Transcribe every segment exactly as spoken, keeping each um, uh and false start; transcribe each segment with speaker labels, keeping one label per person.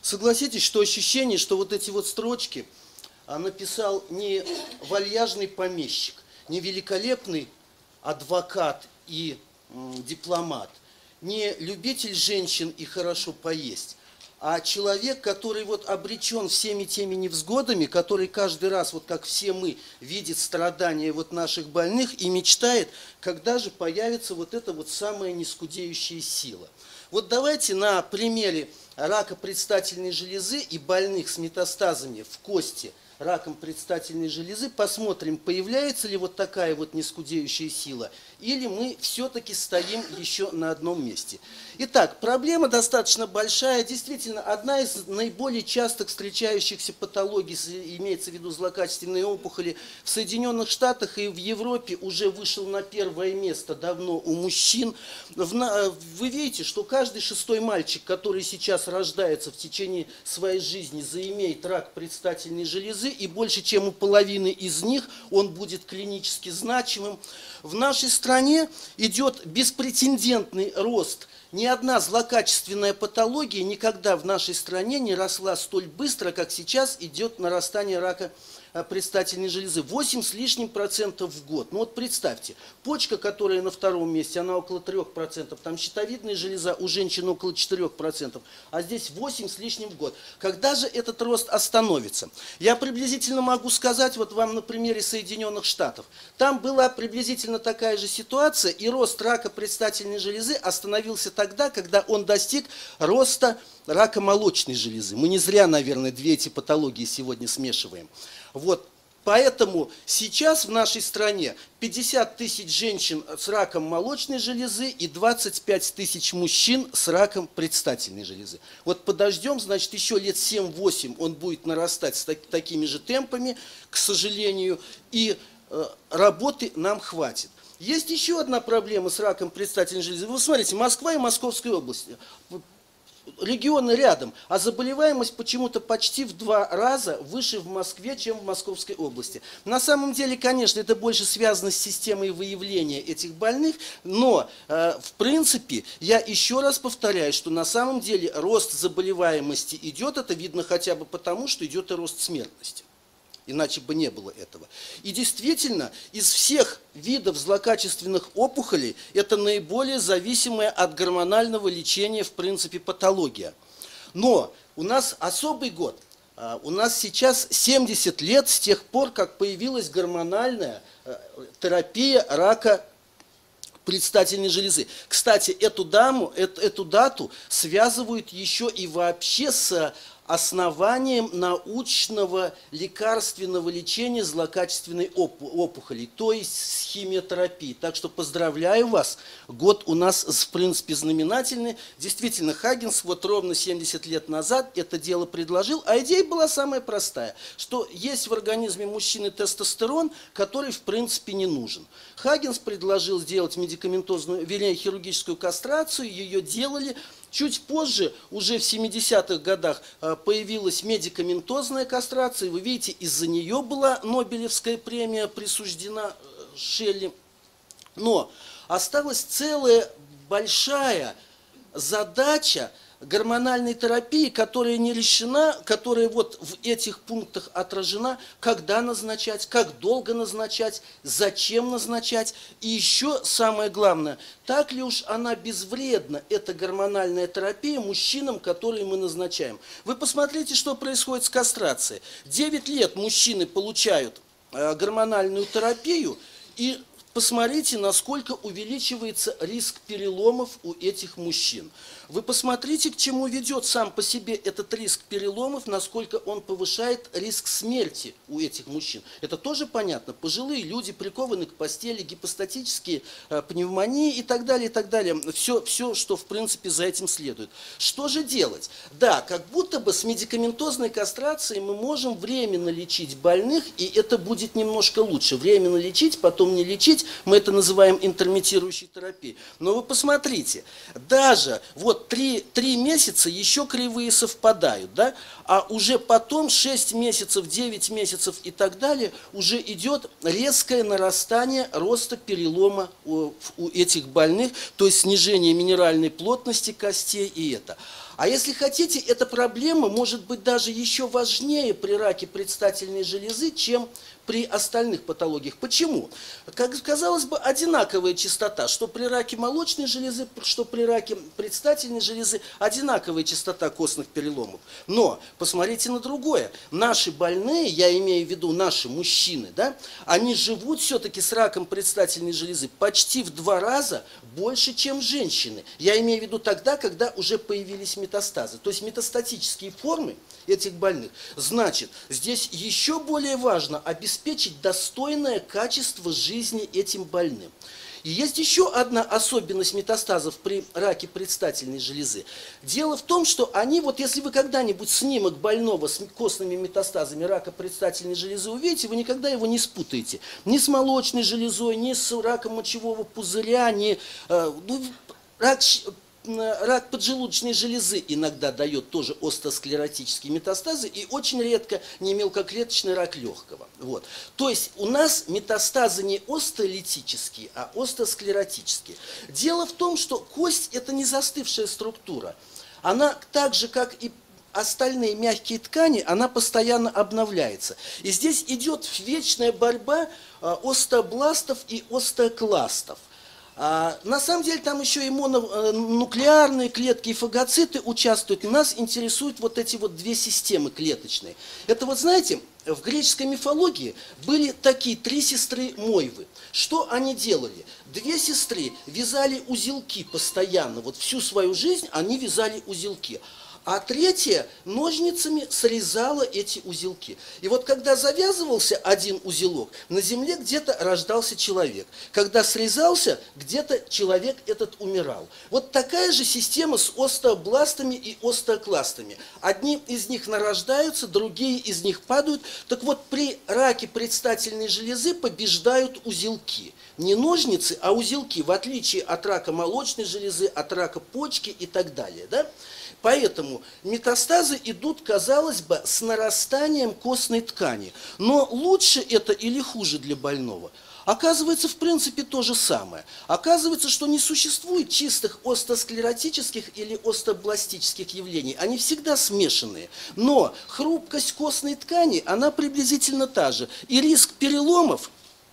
Speaker 1: Согласитесь, что ощущение, что вот эти вот строчки написал не вальяжный помещик, не великолепный адвокат и м, дипломат, не любитель женщин и хорошо поесть, а человек, который вот обречен всеми теми невзгодами, который каждый раз, вот как все мы, видит страдания вот наших больных и мечтает, когда же появится вот эта вот самая нескудеющая сила. Вот давайте на примере рака предстательной железы и больных с метастазами в кости раком предстательной железы посмотрим, появляется ли вот такая вот нескудеющая сила, или мы все-таки стоим еще на одном месте. Итак, проблема достаточно большая. Действительно, одна из наиболее часто встречающихся патологий, имеется в виду злокачественные опухоли, в Соединенных Штатах и в Европе уже вышел на первое место давно у мужчин. Вы видите, что каждый шестой мальчик, который сейчас рождается в течение своей жизни, заимеет рак предстательной железы, и больше чем у половины из них он будет клинически значимым. В нашей стране идет беспрецедентный рост. Ни одна злокачественная патология никогда в нашей стране не росла столь быстро, как сейчас идет нарастание рака предстательной железы. восемь с лишним процентов в год. Ну вот представьте, почка, которая на втором месте, она около трёх процентов, там щитовидная железа у женщин около четырёх процентов, а здесь восемь с лишним в год. Когда же этот рост остановится? Я приблизительно могу сказать вот вам на примере Соединенных Штатов. Там была приблизительно такая же ситуация, и рост рака предстательной железы остановился тогда, когда он достиг роста рака молочной железы. Мы не зря, наверное, две эти патологии сегодня смешиваем. Вот, поэтому сейчас в нашей стране пятьдесят тысяч женщин с раком молочной железы и двадцать пять тысяч мужчин с раком предстательной железы. Вот подождем, значит, еще лет семь-восемь он будет нарастать с так, такими же темпами, к сожалению, и э, работы нам хватит. Есть еще одна проблема с раком предстательной железы. Вы смотрите, Москва и Московская область. Регионы рядом, а заболеваемость почему-то почти в два раза выше в Москве, чем в Московской области. На самом деле, конечно, это больше связано с системой выявления этих больных, но, э, в принципе, я еще раз повторяю, что на самом деле рост заболеваемости идет, это видно хотя бы потому, что идет и рост смертности. Иначе бы не было этого. И действительно, из всех видов злокачественных опухолей, это наиболее зависимая от гормонального лечения, в принципе, патология. Но у нас особый год. У нас сейчас семьдесят лет с тех пор, как появилась гормональная терапия рака предстательной железы. Кстати, эту, даму, эту, эту дату связывают еще и вообще с основанием научного лекарственного лечения злокачественной опухоли, то есть с химиотерапией. Так что поздравляю вас, год у нас в принципе знаменательный. Действительно, Хаггинс вот ровно семьдесят лет назад это дело предложил, а идея была самая простая, что есть в организме мужчины тестостерон, который в принципе не нужен. Хаггинс предложил сделать медикаментозную, вернее, хирургическую кастрацию, ее делали. Чуть позже, уже в семидесятых годах, появилась медикаментозная кастрация. Вы видите, из-за нее была Нобелевская премия присуждена Шелли. Но осталась целая большая задача гормональной терапии, которая не решена, которая вот в этих пунктах отражена, когда назначать, как долго назначать, зачем назначать. И еще самое главное, так ли уж она безвредна, эта гормональная терапия, мужчинам, которые мы назначаем. Вы посмотрите, что происходит с кастрацией. девять лет мужчины получают гормональную терапию, и посмотрите, насколько увеличивается риск переломов у этих мужчин. Вы посмотрите, к чему ведет сам по себе этот риск переломов, насколько он повышает риск смерти у этих мужчин. Это тоже понятно. Пожилые люди прикованы к постели, гипостатические э, пневмонии и так далее, и так далее. Все, все, что в принципе за этим следует. Что же делать? Да, как будто бы с медикаментозной кастрацией мы можем временно лечить больных, и это будет немножко лучше. Временно лечить, потом не лечить. мы это называем интермитирующей терапией. Но вы посмотрите, даже вот три, три месяца еще кривые совпадают, да? А уже потом шесть месяцев, девять месяцев и так далее уже идет резкое нарастание роста перелома у, у этих больных, то есть снижение минеральной плотности костей и это. А если хотите, эта проблема может быть даже еще важнее при раке предстательной железы, чем при остальных патологиях. Почему? Как казалось бы, одинаковая частота, что при раке молочной железы, что при раке предстательной железы, одинаковая частота костных переломов. Но посмотрите на другое. Наши больные, я имею в виду наши мужчины, да, они живут все-таки с раком предстательной железы почти в два раза больше, чем женщины. Я имею в виду тогда, когда уже появились метастазы. То есть метастатические формы этих больных. Значит, здесь еще более важно обеспечить достойное качество жизни этим больным. И есть еще одна особенность метастазов при раке предстательной железы. Дело в том, что они, вот если вы когда-нибудь снимок больного с костными метастазами рака предстательной железы увидите, вы никогда его не спутаете. Ни с молочной железой, ни с раком мочевого пузыря, ни... Э, ну, рак... Рак поджелудочной железы иногда дает тоже остеосклеротические метастазы и очень редко не мелкоклеточный рак легкого. Вот. То есть у нас метастазы не остеолитические, а остеосклеротические. Дело в том, что кость – это не застывшая структура. Она так же, как и остальные мягкие ткани, она постоянно обновляется. И здесь идет вечная борьба остеобластов и остеокластов. А, на самом деле там еще и мононуклеарные клетки и фагоциты участвуют. И нас интересуют вот эти вот две системы клеточные. Это вот знаете, в греческой мифологии были такие три сестры Мойвы. Что они делали? Две сестры вязали узелки постоянно. Вот всю свою жизнь они вязали узелки. А третья ножницами срезала эти узелки. И вот когда завязывался один узелок, на земле где-то рождался человек. Когда срезался, где-то человек этот умирал. Вот такая же система с остеобластами и остеокластами. Одни из них нарождаются, другие из них падают. Так вот, при раке предстательной железы побеждают узелки. Не ножницы, а узелки, в отличие от рака молочной железы, от рака почки и так далее. Да? Поэтому метастазы идут, казалось бы, с нарастанием костной ткани. Но лучше это или хуже для больного? Оказывается, в принципе, то же самое. Оказывается, что не существует чистых остеосклеротических или остеобластических явлений. Они всегда смешанные. Но хрупкость костной ткани, она приблизительно та же. И риск переломов,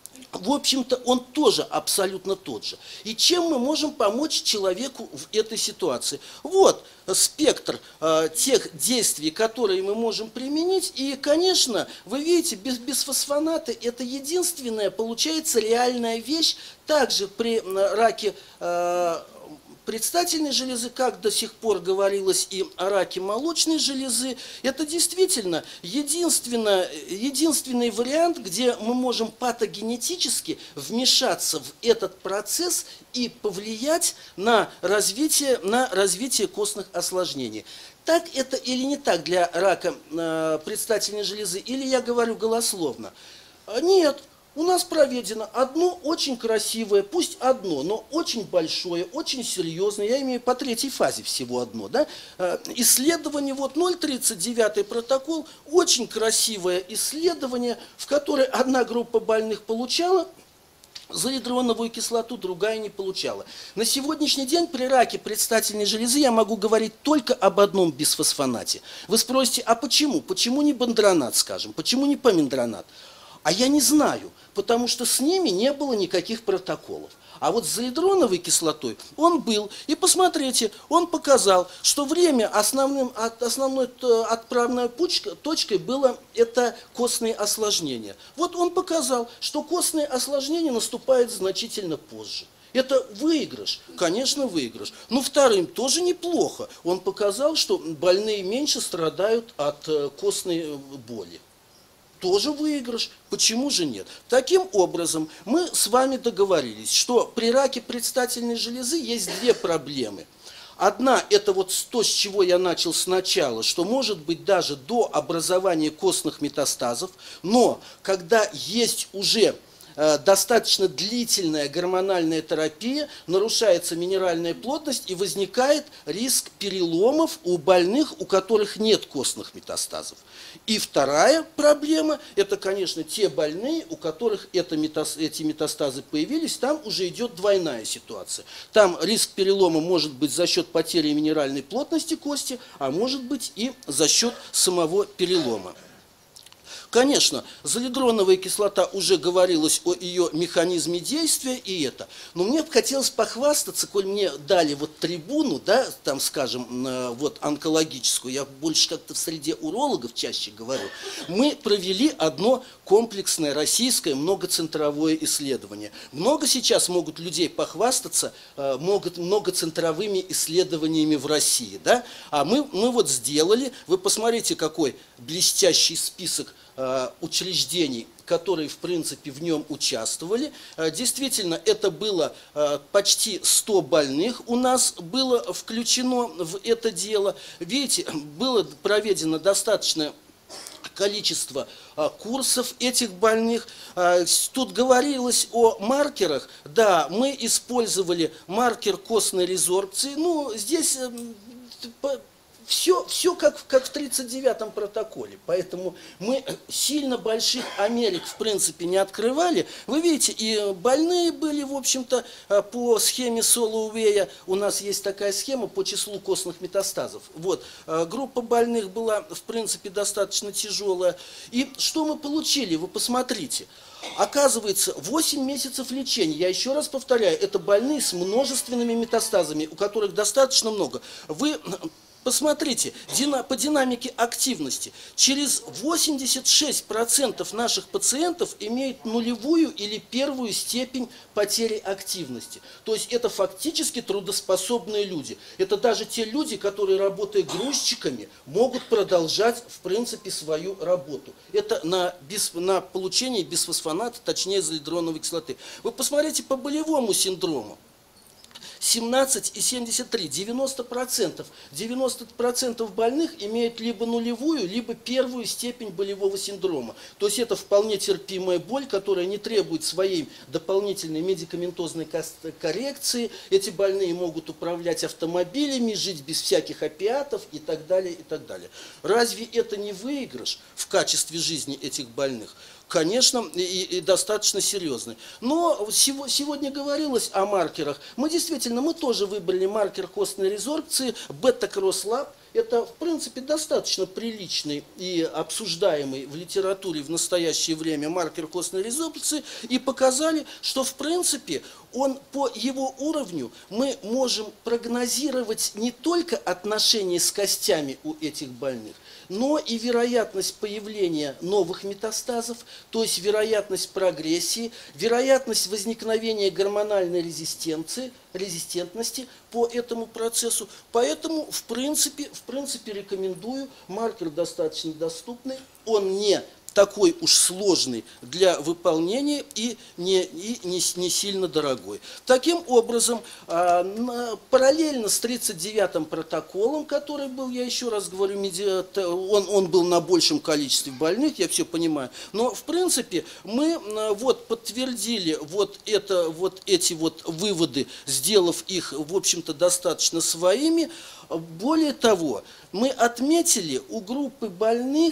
Speaker 1: в общем-то, он тоже абсолютно тот же. И чем мы можем помочь человеку в этой ситуации? Вот спектр э, тех действий, которые мы можем применить. И, конечно, вы видите, без, бисфосфонаты – это единственная, получается, реальная вещь. Также при э, раке э, предстательной железы, как до сих пор говорилось и о раке молочной железы, это действительно единственный, единственный вариант, где мы можем патогенетически вмешаться в этот процесс и повлиять на развитие, на развитие костных осложнений. Так это или не так для рака э, предстательной железы, или я говорю голословно? Нет. У нас проведено одно очень красивое, пусть одно, но очень большое, очень серьезное, я имею по третьей фазе всего одно, да, исследование, вот ноль тридцать девятый протокол, очень красивое исследование, в которое одна группа больных получала золидроновую кислоту, другая не получала. На сегодняшний день при раке предстательной железы я могу говорить только об одном бисфосфонате. Вы спросите, а почему? Почему не бандронат, скажем? Почему не помендронат? А я не знаю, потому что с ними не было никаких протоколов. А вот с золидроновой кислотой он был. И посмотрите, он показал, что время основным, основной отправной точкой было это костные осложнения. Вот он показал, что костные осложнения наступают значительно позже. Это выигрыш, конечно, выигрыш. Но вторым тоже неплохо. Он показал, что больные меньше страдают от костной боли. Тоже выигрыш. Почему же нет? Таким образом, мы с вами договорились, что при раке предстательной железы есть две проблемы. Одна – это вот то, с чего я начал сначала, что может быть даже до образования костных метастазов, но когда есть уже достаточно длительная гормональная терапия, нарушается минеральная плотность и возникает риск переломов у больных, у которых нет костных метастазов. И вторая проблема, это, конечно, те больные, у которых это метастаз, эти метастазы появились, там уже идет двойная ситуация. Там риск перелома может быть за счет потери минеральной плотности кости, а может быть и за счет самого перелома. Конечно, золидроновая кислота, уже говорилось о ее механизме действия и это. Но мне бы хотелось похвастаться, коль мне дали вот трибуну, да, там, скажем, вот онкологическую, я больше как-то в среде урологов чаще говорю, мы провели одно комплексное российское многоцентровое исследование. Много сейчас могут людей похвастаться могут многоцентровыми исследованиями в России, да? А мы, мы вот сделали, вы посмотрите, какой блестящий список учреждений, которые, в принципе, в нем участвовали. Действительно, это было почти сто больных у нас было включено в это дело. Видите, было проведено достаточное количество курсов этих больных. Тут говорилось о маркерах. Да, мы использовали маркер костной резорбции. Ну, здесь Все, все как, как в тридцать девятом протоколе, поэтому мы сильно больших Америк в принципе не открывали. Вы видите, и больные были, в общем-то, по схеме Солоуэя, у нас есть такая схема по числу костных метастазов. Вот, группа больных была, в принципе, достаточно тяжелая. И что мы получили, вы посмотрите. Оказывается, восемь месяцев лечения, я еще раз повторяю, это больные с множественными метастазами, у которых достаточно много. Вы посмотрите, по динамике активности, через восемьдесят шесть процентов наших пациентов имеют нулевую или первую степень потери активности. То есть это фактически трудоспособные люди. Это даже те люди, которые, работая грузчиками, могут продолжать, в принципе, свою работу. Это на, бис, на получение бисфосфоната, точнее золидроновой кислоты. Вы посмотрите по болевому синдрому. семнадцать и семьдесят три, девяносто процентов. девяносто процентов больных имеют либо нулевую, либо первую степень болевого синдрома. То есть это вполне терпимая боль, которая не требует своей дополнительной медикаментозной коррекции. Эти больные могут управлять автомобилями, жить без всяких опиатов и так далее, и так далее. Разве это не выигрыш в качестве жизни этих больных? Конечно, и, и достаточно серьезный. Но сегодня говорилось о маркерах. Мы действительно, мы тоже выбрали маркер костной резорбции, бета-кросс-лаб. Это, в принципе, достаточно приличный и обсуждаемый в литературе в настоящее время маркер костной резорбции. И показали, что, в принципе, он по его уровню мы можем прогнозировать не только отношения с костями у этих больных, но и вероятность появления новых метастазов, то есть вероятность прогрессии, вероятность возникновения гормональной резистенции, резистентности по этому процессу. Поэтому, в принципе, в принципе, рекомендую. Маркер достаточно доступный, он не такой уж сложный для выполнения и не, и не, не сильно дорогой. Таким образом, параллельно с тридцать девятым протоколом, который был, я еще раз говорю, он, он был на большем количестве больных, я все понимаю, но в принципе мы вот подтвердили вот, это, вот эти вот выводы, сделав их, в общем-то, достаточно своими. Более того, мы отметили у группы больных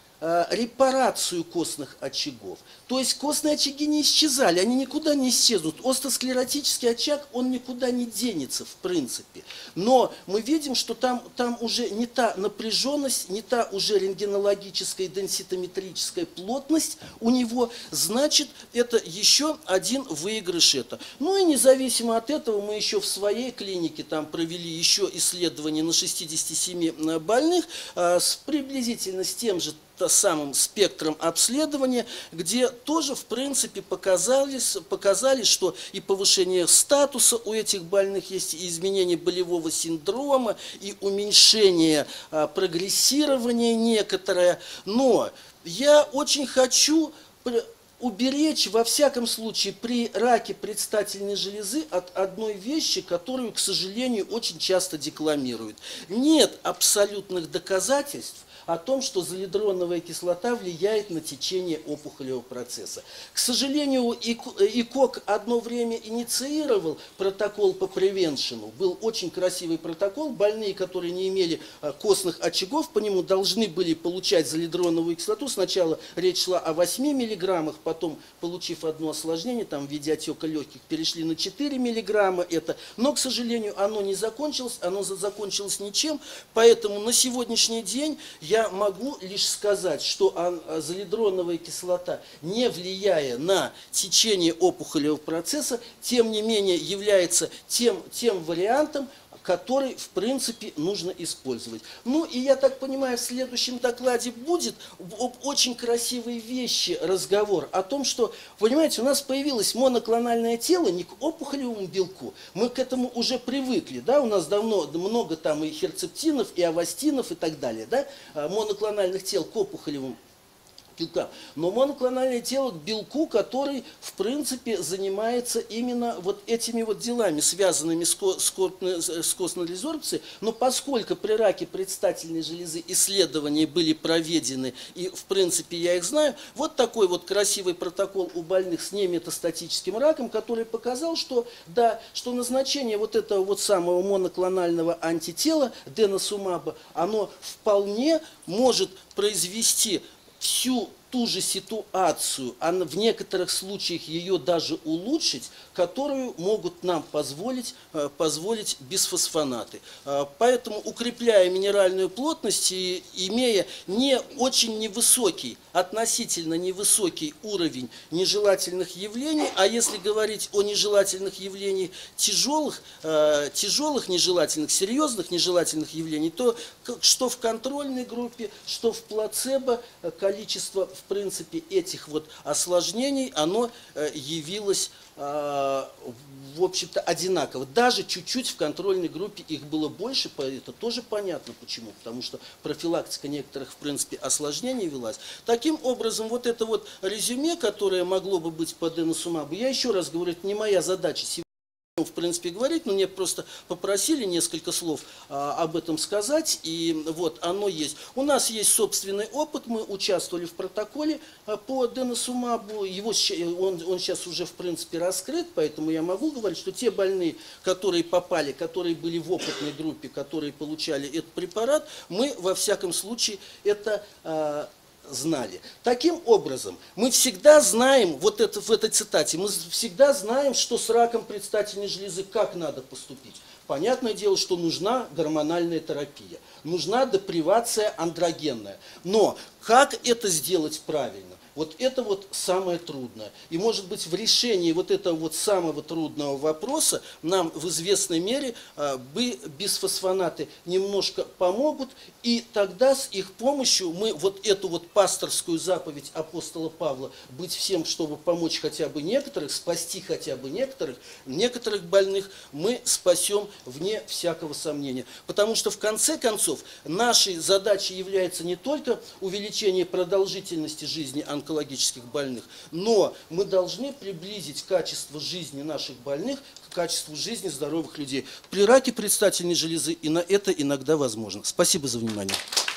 Speaker 1: репарацию костных очагов. То есть костные очаги не исчезали, они никуда не исчезнут. Остросклеротический очаг, он никуда не денется, в принципе. Но мы видим, что там, там уже не та напряженность, не та уже рентгенологическая денситометрическая плотность у него. Значит, это еще один выигрыш это. Ну и независимо от этого, мы еще в своей клинике там провели еще исследование на шестидесяти семи больных э, с приблизительно с тем же самым спектром обследования, где тоже, в принципе, показались, показали, что и повышение статуса у этих больных есть, и изменение болевого синдрома, и уменьшение а, прогрессирования некоторое. Но я очень хочу уберечь, во всяком случае, при раке предстательной железы от одной вещи, которую, к сожалению, очень часто декламируют. Нет абсолютных доказательств о том, что золидроновая кислота влияет на течение опухолевого процесса. К сожалению, ИКОК одно время инициировал протокол по превеншену. Был очень красивый протокол. Больные, которые не имели костных очагов, по нему должны были получать золидроновую кислоту. Сначала речь шла о восьми миллиграммах, потом, получив одно осложнение, там, в виде отека легких, перешли на четыре миллиграмма. Это. Но, к сожалению, оно не закончилось, оно закончилось ничем. Поэтому на сегодняшний день я могу лишь сказать, что золидроновая кислота, не влияя на течение опухолевого процесса, тем не менее является тем, тем вариантом, который, в принципе, нужно использовать. Ну, и я так понимаю, в следующем докладе будет об очень красивой вещи разговор о том, что, понимаете, у нас появилось моноклональное тело не к опухолевому белку. Мы к этому уже привыкли, да, у нас давно много там и херцептинов, и авастинов, и так далее, да, моноклональных тел к опухолевому белка. Но моноклональное тело к белку, который, в принципе, занимается именно вот этими вот делами, связанными с, ко с, с костной резорбцией. Но поскольку при раке предстательной железы исследования были проведены, и, в принципе, я их знаю, вот такой вот красивый протокол у больных с неметастатическим раком, который показал, что, да, что назначение вот этого вот самого моноклонального антитела, деносумаба, оно вполне может произвести всю ту же ситуацию, а в некоторых случаях ее даже улучшить, которую могут нам позволить, позволить бисфосфонаты. Поэтому, укрепляя минеральную плотность и имея не очень невысокий, относительно невысокий уровень нежелательных явлений, а если говорить о нежелательных явлениях тяжелых, тяжелых нежелательных, серьезных нежелательных явлений, то что в контрольной группе, что в плацебо количество, в принципе, этих вот осложнений, оно явилось, в общем-то, одинаково. Даже чуть-чуть в контрольной группе их было больше, это тоже понятно почему, потому что профилактика некоторых, в принципе, осложнений велась. Таким образом, вот это вот резюме, которое могло бы быть по деносумабу, я еще раз говорю, это не моя задача сегодня, в принципе, говорить, но мне просто попросили несколько слов а, об этом сказать, и вот оно есть. У нас есть собственный опыт, мы участвовали в протоколе а, по деносумабу, его, он, он сейчас уже, в принципе, раскрыт, поэтому я могу говорить, что те больные, которые попали, которые были в опытной группе, которые получали этот препарат, мы, во всяком случае, это... А, знали. Таким образом, мы всегда знаем, вот это в этой цитате, мы всегда знаем, что с раком предстательной железы как надо поступить. Понятное дело, что нужна гормональная терапия, нужна депривация андрогенная. Но как это сделать правильно? Вот это вот самое трудное. И, может быть, в решении вот этого вот самого трудного вопроса нам в известной мере э, бисфосфонаты немножко помогут, и тогда с их помощью мы вот эту вот пасторскую заповедь апостола Павла быть всем, чтобы помочь хотя бы некоторых, спасти хотя бы некоторых, некоторых больных мы спасем вне всякого сомнения. Потому что в конце концов нашей задачей является не только увеличение продолжительности жизни онкологических больных, но мы должны приблизить качество жизни наших больных к качеству жизни здоровых людей. При раке предстательной железы и на это иногда возможно. Спасибо за внимание.